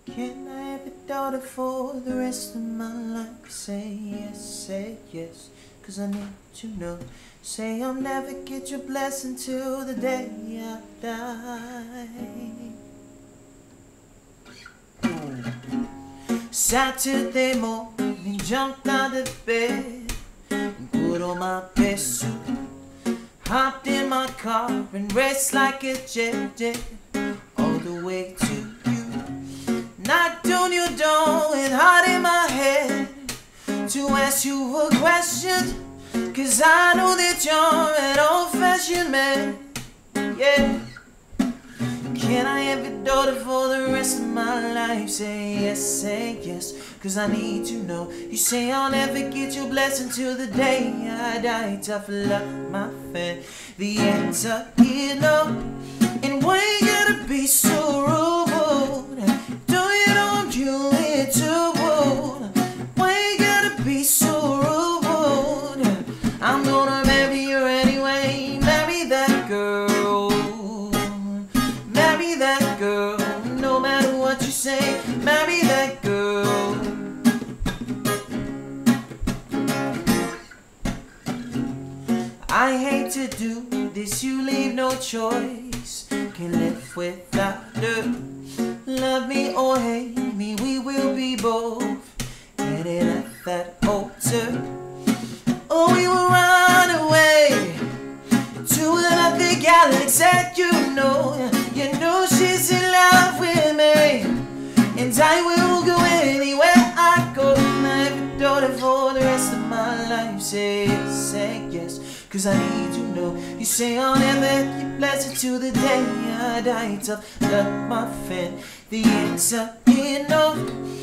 Can I have a daughter for the rest of my life? Say yes, 'cause I need to know. Say I'll never get your blessing till the day I die. Saturday morning, jumped out of bed and put on my best suit. Hopped in my car and raced like a jet all the way to you. Knocked on your door with heart in my head to ask you a question, 'cause I know that you're an old-fashioned man, yeah. Can I have your daughter for the rest of my life? Say yes, 'cause I need to know. You say I'll never get your blessing till the day I die. Tough luck, my friend, the answer is no. And why you gotta be so rude? Do you know you ain't too rude? Why you gotta be so rude? I'm gonna marry you anyway. Marry that girl. Marry that girl. No matter what you say, marry that girl. I hate to do this, you leave no choice. Can't live without her. Love me or hate me, we will be both headed at that altar. Oh, we will run away to another galaxy. You know she's in love with me, and I will go anywhere I go. I have a daughter for the rest of my life. Say yes, 'cause I need to know. You say I'll never get blessed till the day I die. Tough luck, my friend, the answer is no.